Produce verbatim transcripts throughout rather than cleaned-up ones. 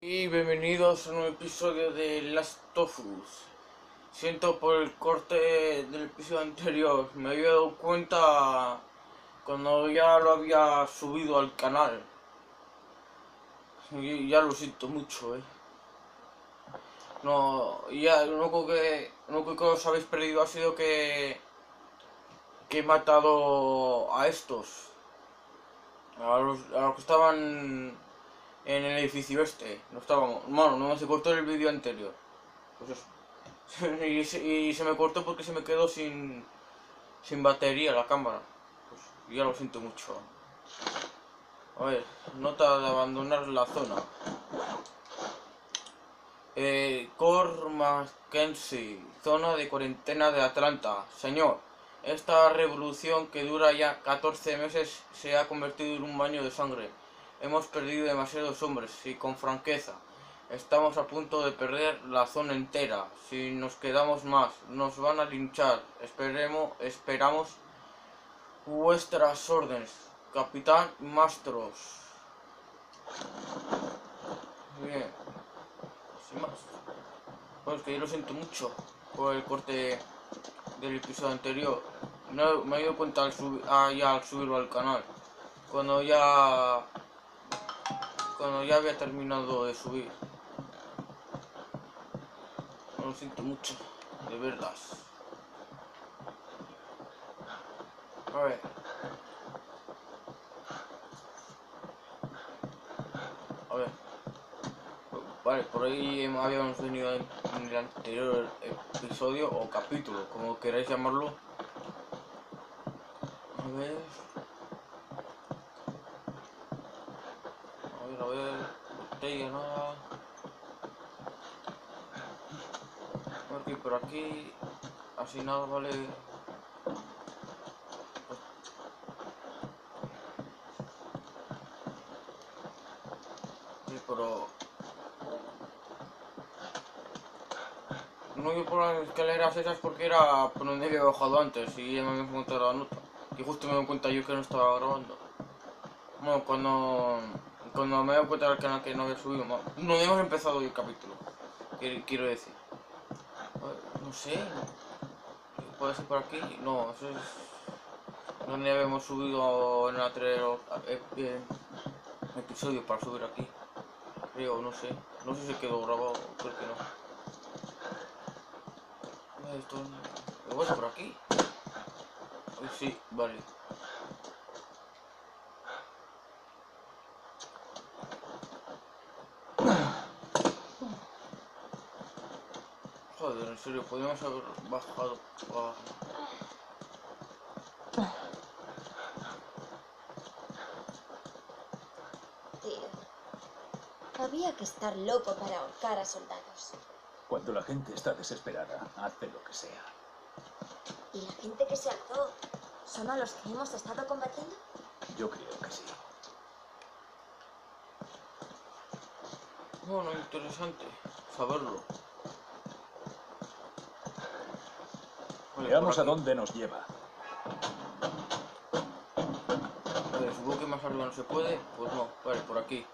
Y bienvenidos a un nuevo episodio de Last of Us. Siento por el corte del episodio anterior, me había dado cuenta cuando ya lo había subido al canal. Y ya lo siento mucho, eh. No, ya lo único que, lo único que os habéis perdido ha sido que, que he matado a estos, a los, a los que estaban en el edificio este. No estábamos, bueno, no se cortó el vídeo anterior. Pues eso. y, se, y se me cortó porque se me quedó sin, sin batería la cámara. Pues ya lo siento mucho. A ver, nota de abandonar la zona. Eh, Cor Mackenzie, zona de cuarentena de Atlanta. Señor, esta revolución que dura ya catorce meses se ha convertido en un baño de sangre. Hemos perdido demasiados hombres y con franqueza. Estamos a punto de perder la zona entera. Si nos quedamos más, nos van a linchar. Esperemos, esperamos vuestras órdenes, Capitán Mastros. Bien, sin más. Pues que yo lo siento mucho por el corte del episodio anterior. No, me he dado cuenta al, sub, ah, ya al subirlo al canal. Cuando ya... Cuando ya había terminado de subir. Lo siento mucho, de verdad. A ver. A ver. Vale, por ahí habíamos venido en el anterior episodio o capítulo, como queráis llamarlo. A ver. A ver, a ver. Botella, nada. A ver, que por aquí. Así nada, vale. Sí, pero. No iba por las escaleras esas porque era por donde había bajado antes y ya me había encontrado la nota. Y justo me doy cuenta yo que no estaba grabando. Bueno, cuando. Cuando me doy cuenta del canal que no había subido, no, no hemos empezado el capítulo. Quiero decir. No sé. ¿Puede ser por aquí? No, eso es donde habíamos subido en el anterior episodio para subir aquí. Creo, no sé. No sé si quedó grabado, creo que no. Esto ¿me voy por aquí? Sí, vale. Joder, en serio, podríamos haber bajado. Ah. Tío, había que estar loco para ahorcar a soldados. Cuando la gente está desesperada, hace lo que sea. ¿Y la gente que se alzó son a los que hemos estado combatiendo? Yo creo que sí. Bueno, interesante saberlo. Vale, veamos a dónde nos lleva. Vale, supongo que más arriba no se puede. Pues no, vale, por aquí.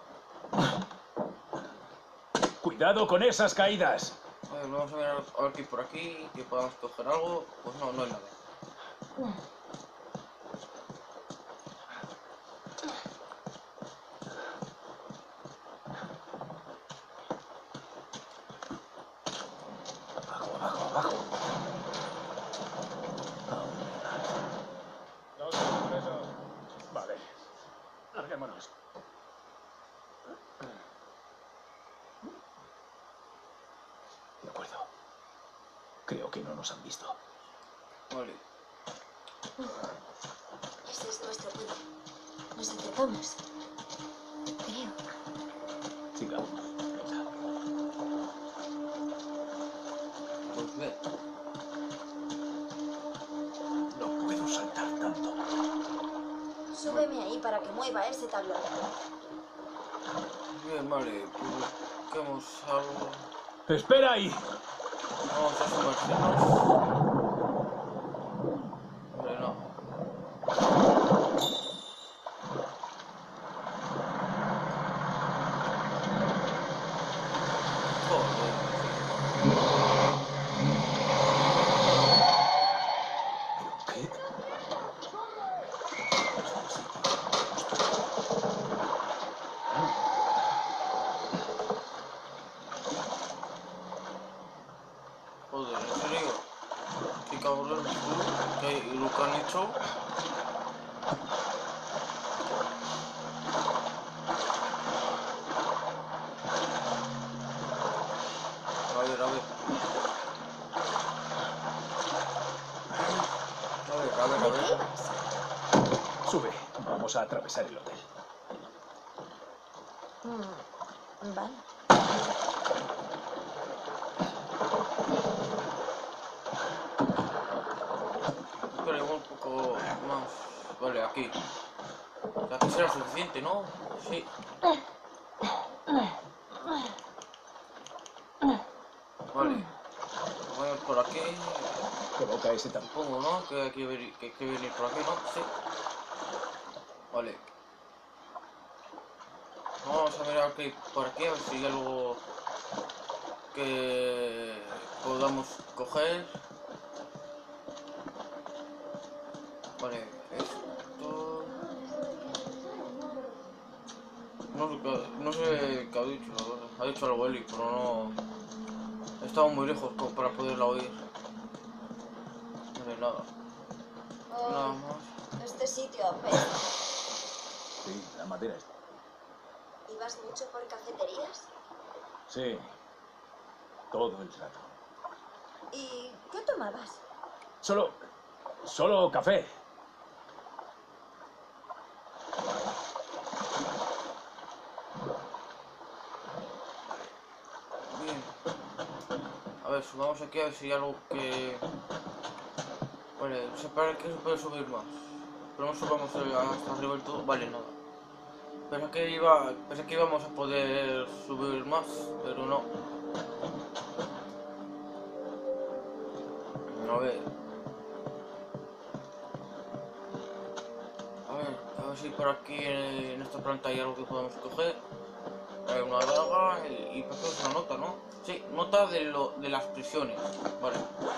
¡Cuidado con esas caídas! Vale, vamos a ver a ver qué hay por aquí, que podamos coger algo. Pues no, no hay nada. Abajo, abajo, abajo. Dos presos. Vale. Larguémonos. De acuerdo. Creo que no nos han visto. Vale. Ese es nuestro puente. Nos acercamos. Creo. Sigamos. Venga. Pues ve. No puedo saltar tanto. Súbeme ahí para que mueva ese tablón. Bien, vale, pues busquemos algo. ¡Espera ahí! Vamos a sumergirnos. Vale, no. cabrones tú, que lo que han hecho. A ver, a ver. A ver, a ver, a ¿De ver. qué ibas? Sube, vamos a atravesar el hotel. Mm, vale. Pero igual un poco más. Vale, aquí. O sea, aquí será suficiente, ¿no? Sí. Vale. Voy a ir por aquí. Coloca ese tampón. Supongo, ¿no? Que hay que, venir, que hay que venir por aquí, ¿no? Sí. Vale. Vamos a mirar que hay por aquí, a ver si hay algo que podamos coger. Vale, esto... No sé qué, no sé qué ha dicho, la verdad. Ha dicho algo Eli, pero no... Estaba muy lejos como para poderla oír. Vale, nada. Nada Ay, más. este sitio apesta. Sí, la madera está. ¿Ibas mucho por cafeterías? Sí, todo el rato. ¿Y qué tomabas? Solo, solo café. Bien. A ver, subamos aquí a ver si hay algo que... Vale, se para que se puede subir más. Pero no subamos hasta arriba del todo. Vale, nada. Pensé que iba, pensé que íbamos a poder subir más, pero no. A ver. A ver, a ver si por aquí en esta planta hay algo que podamos coger. Hay una daga y, y pues es una nota, ¿no? Sí, nota de, lo, de las prisiones. Vale.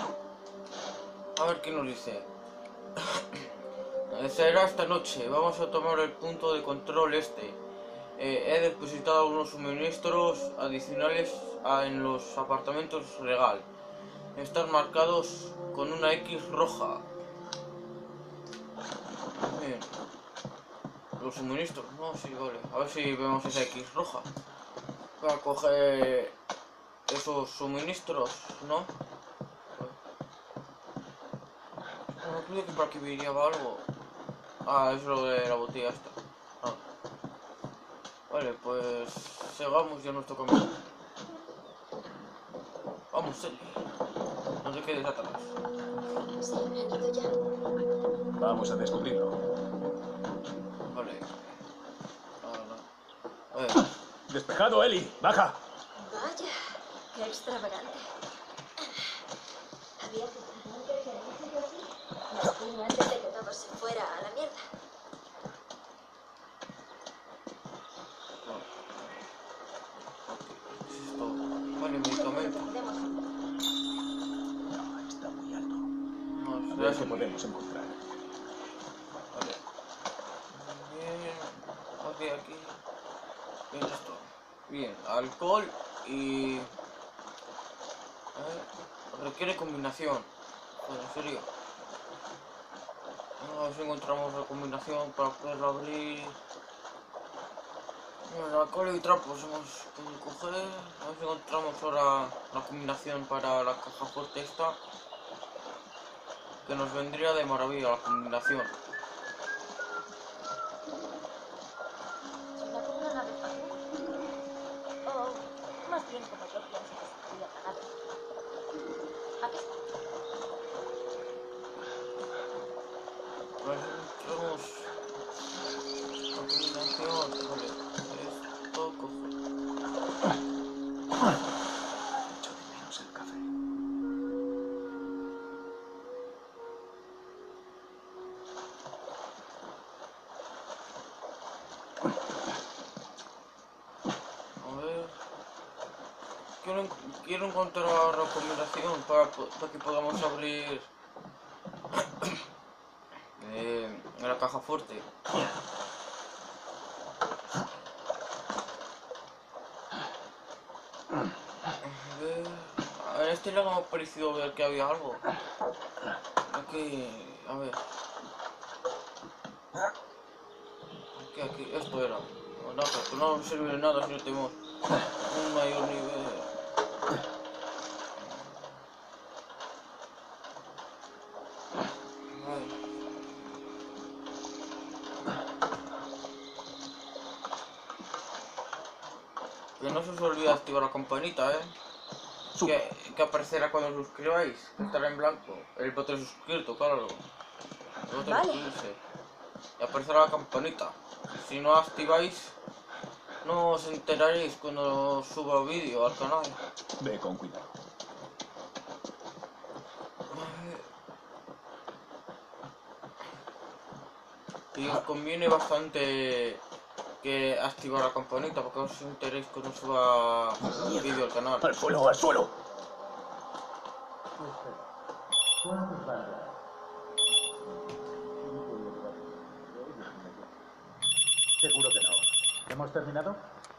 A ver qué nos dice. Será esta noche. Vamos a tomar el punto de control este. Eh, he depositado unos suministros adicionales a, en los apartamentos legal. Están marcados con una X roja. Bien. Los suministros, no, sí, vale. A ver si vemos esa X roja. Para coger esos suministros, ¿no? Bueno, creo que por aquí me iría algo. Ah, es lo de la botella esta. Ah. Vale, pues sigamos ya nuestro camino. Vamos, Eli. No te quedes atrás. ¿Se habrán ido ya? Vamos a descubrirlo. Vale. Nada, nada. A ver. Despejado, Eli. Baja. Vaya, qué extravagante. Había que estar antes de haberse así. Las fui antes de que todo se fuera a la mierda. No. ¿Qué es esto? Vale, medicamento. Tardemos. No, está muy alto. No, A ya ver se qué me- podemos encontrar. Vale. Bien. Ok, aquí. ¿Qué es esto? Bien, alcohol y... A ver. Requiere combinación. Bueno, en serio. A ver si encontramos la combinación para poderlo abrir. Bueno, el alcohol y trapos hemos podido coger. A ver si encontramos ahora la combinación para la caja fuerte esta. Que nos vendría de maravilla la combinación. Suena como una nave espacial. O más bien como yo pienso que se podría pagar. Aquí está. A ver si encontramos la combinación. Vale, esto cojo. Echo de menos el café. A ver. Quiero, en- quiero encontrar la combinación para, po- para que podamos abrir eh, la caja fuerte. A ver, En este lado me ha parecido ver que había algo. Aquí, a ver. Aquí, aquí, esto era. No, no, pero no nos sirve de nada si no tenemos un mayor nivel. Ay. Que no se os olvide activar la campanita, eh. Que, que aparecerá cuando os suscribáis, que estará en blanco. El botón suscrito, claro. El botón Vale. suscribirse. Y aparecerá la campanita. Si no activáis, no os enteraréis cuando suba vídeo al canal. Ve con cuidado. Y os conviene bastante que activar la campanita porque os enteréis cuando suba vídeo al canal. ¡Al suelo, al suelo! Seguro que no. ¿Hemos terminado?